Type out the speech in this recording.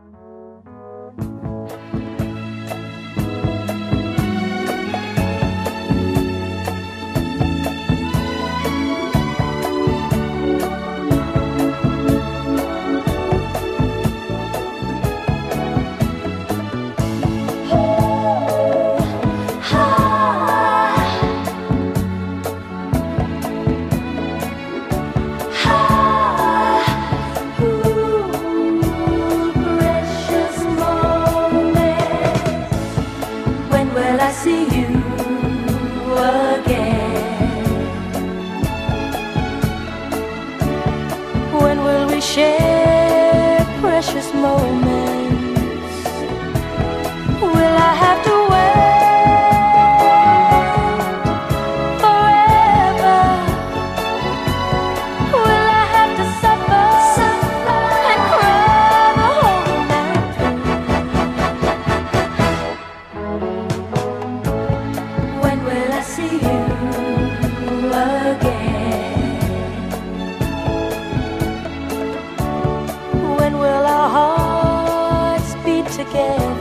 See you again. When will we share precious moments? Will I have to wait forever? Will I have to suffer and cry the whole night through? When will I see you again? When will our hearts beat together?